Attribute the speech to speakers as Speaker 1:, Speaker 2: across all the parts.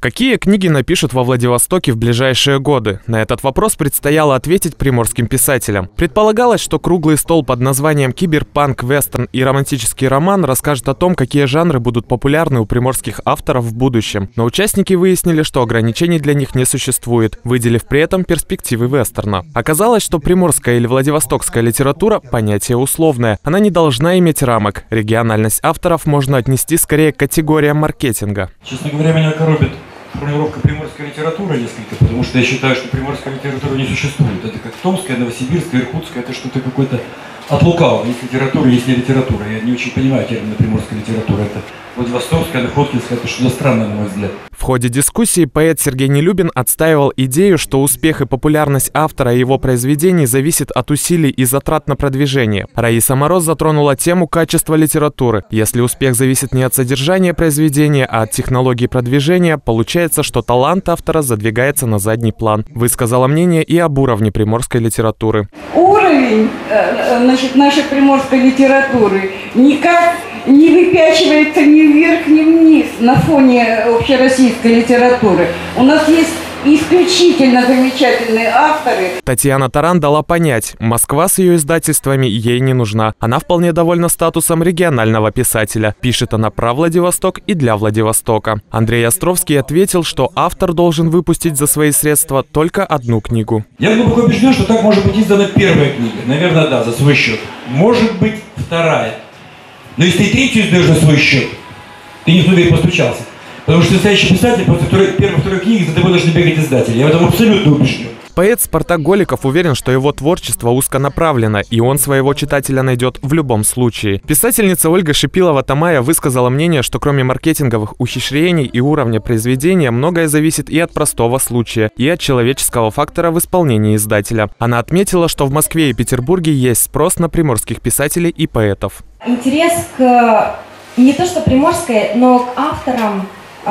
Speaker 1: Какие книги напишут во Владивостоке в ближайшие годы? На этот вопрос предстояло ответить приморским писателям. Предполагалось, что круглый стол под названием «Киберпанк, вестерн и романтический роман» расскажет о том, какие жанры будут популярны у приморских авторов в будущем. Но участники выяснили, что ограничений для них не существует, выделив при этом перспективы вестерна. Оказалось, что приморская или владивостокская литература – понятие условное. Она не должна иметь рамок. Региональность авторов можно отнести скорее к категориям маркетинга.
Speaker 2: Честно говоря, меня коробит формулировка приморской литературы несколько, потому что я считаю, что приморская литература не существует. Это как томская, новосибирская, иркутская, это что-то какое-то от лукавого. Есть литература, есть не литература. Я не очень понимаю термин приморская литература. Это владивостокская, находкинская, это что-то странное, на мой взгляд.
Speaker 1: В ходе дискуссии поэт Сергей Нелюбин отстаивал идею, что успех и популярность автора и его произведений зависит от усилий и затрат на продвижение. Раиса Мороз затронула тему качества литературы. Если успех зависит не от содержания произведения, а от технологии продвижения, получается, что талант автора задвигается на задний план. Высказала мнение и об уровне приморской литературы.
Speaker 3: Уровень нашей приморской литературы никак не выпячивается ни вверх, ни вниз на фоне общероссийской литературы. У нас есть исключительно замечательные авторы.
Speaker 1: Татьяна Таран дала понять, Москва с ее издательствами ей не нужна. Она вполне довольна статусом регионального писателя. Пишет она про Владивосток и для Владивостока. Андрей Островский ответил, что автор должен выпустить за свои средства только одну книгу.
Speaker 2: Я глубоко убежден, что так может быть издана первая книга. Наверное, да, за свой счет. Может быть, вторая. Но если ты третью издаешь за свой счет, ты не в ту дверь постучался. Потому что настоящий писатель после первой книги за тобой должны бегать издатели. Я в этом абсолютно убежден.
Speaker 1: Поэт Спартак Голиков уверен, что его творчество узконаправлено, и он своего читателя найдет в любом случае. Писательница Ольга Шипилова-Тамая высказала мнение, что кроме маркетинговых ухищрений и уровня произведения, многое зависит и от простого случая, и от человеческого фактора в исполнении издателя. Она отметила, что в Москве и Петербурге есть спрос на приморских писателей и поэтов.
Speaker 4: Интерес к не то что приморской, но к авторам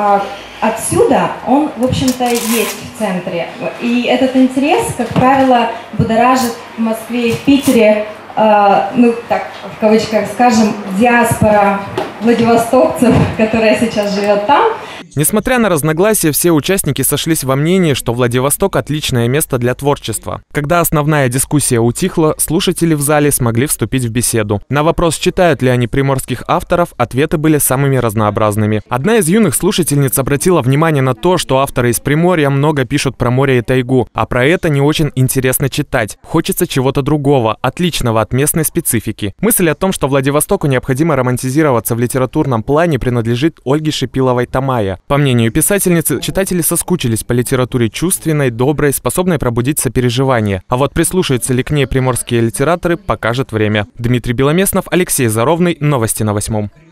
Speaker 4: отсюда, он, в общем-то, есть в центре. И этот интерес, как правило, будоражит в Москве и в Питере, ну, так, в кавычках скажем, диаспора владивостокцев, которая сейчас живет там.
Speaker 1: Несмотря на разногласия, все участники сошлись во мнении, что Владивосток – отличное место для творчества. Когда основная дискуссия утихла, слушатели в зале смогли вступить в беседу. На вопрос, читают ли они приморских авторов, ответы были самыми разнообразными. Одна из юных слушательниц обратила внимание на то, что авторы из Приморья много пишут про море и тайгу, а про это не очень интересно читать. Хочется чего-то другого, отличного от местной специфики. Мысль о том, что Владивостоку необходимо романтизироваться в литературном плане, принадлежит Ольге Шипиловой-Тамая. По мнению писательницы, читатели соскучились по литературе чувственной, доброй, способной пробудить сопереживание. А вот прислушаются ли к ней приморские литераторы, покажет время. Дмитрий Беломеснов, Алексей Заровный. Новости на 8.